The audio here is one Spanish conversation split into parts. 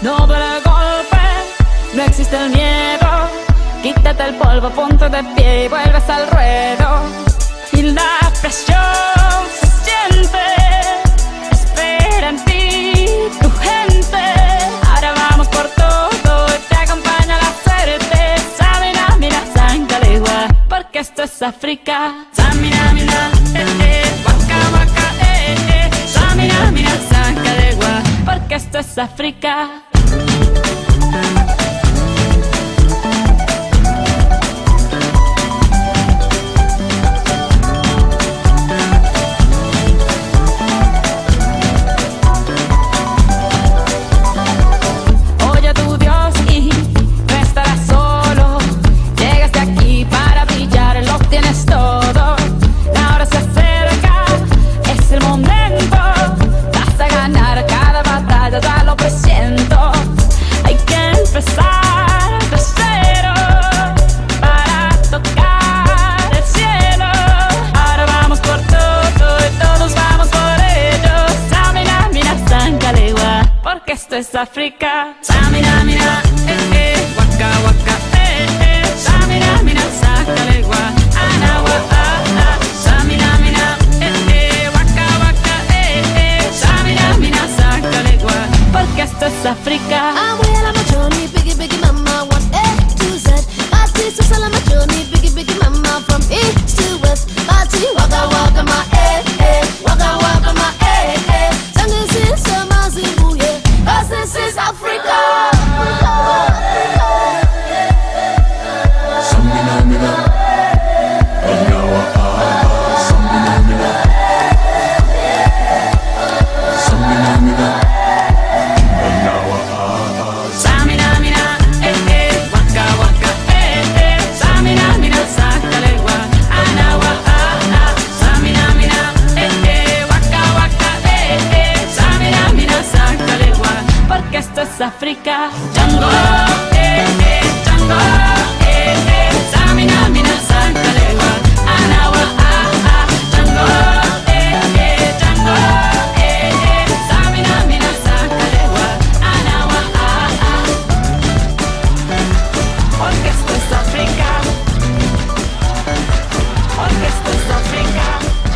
no duele el golpe, no existe el miedo. Quítate el polvo, ponte de pie y vuelves al ruedo. Y la presión se siente, espera en ti tu gente. Ahora vamos por todo y te acompaña la suerte. Samina, mina, sangalegua, porque esto es África. Samina, mina, waka, waka, Samina, mina, sangalegua, porque esto es África. Esto es África. Samina, mina, waka, waka, Samina, mina, sangalegua, anawa, Samina, mina, waka, waka, Samina, mina, sangalegua, porque esto es África. I'm way on my journey, biggie, biggie mama, 1 A to Z. My sister's on my journey, biggie, biggie mama, from east to west. My tea, waka, waka, my waka, waka, my Sangin sin my zibu, yeah. Cause this is Africa. Samina, mina, anawa, Samina, mina, Samina, mina, anawa, Samina, mina, waka, waka, Samina, mina, sangalegua, anawa, Samina, mina, waka, waka, Samina, mina, sangalegua, porque esto es África. Django, Django, Samina, mina, sangalegua, anawa, Django, Django, Samina, mina, sangalegua, anawa, porque esto es África, porque esto es África.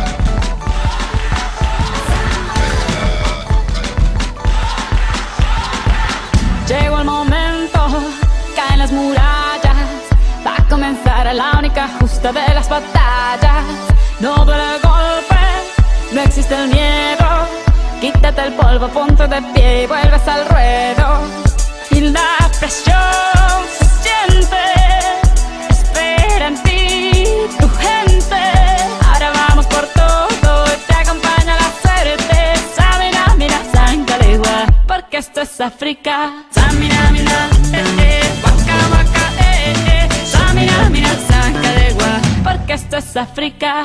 Llegó el momento, caen las murallas, va a comenzar la única justa de las batallas. No duele el golpe, no existe el miedo. Quítate el polvo, ponte de pie y vuelves al ruedo. Y la presión se siente, espera en ti tu gente. Ahora vamos por todo y te acompaña la suerte. Samina, mina, sangalegua, porque esto es África. Samina, mina, waka, waka, Samina, mina, sangalegua, porque esto es África.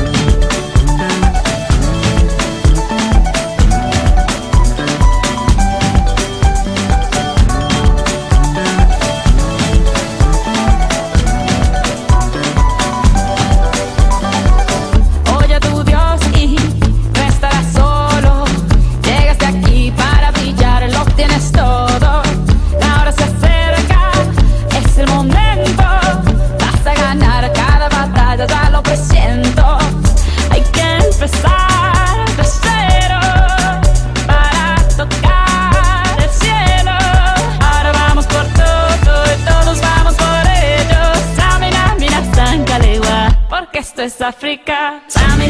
Oye a tu Dios y no estarás solo. Llegaste aquí para brillar, lo tienes todo. La hora se acerca, es el momento. Vas a ganar cada batalla, ya lo presiento. Hay que empezar de cero para tocar el cielo. Ahora vamos por todo y todos vamos por ello. Samina, mina, sangalegua, porque esto es África. Samina,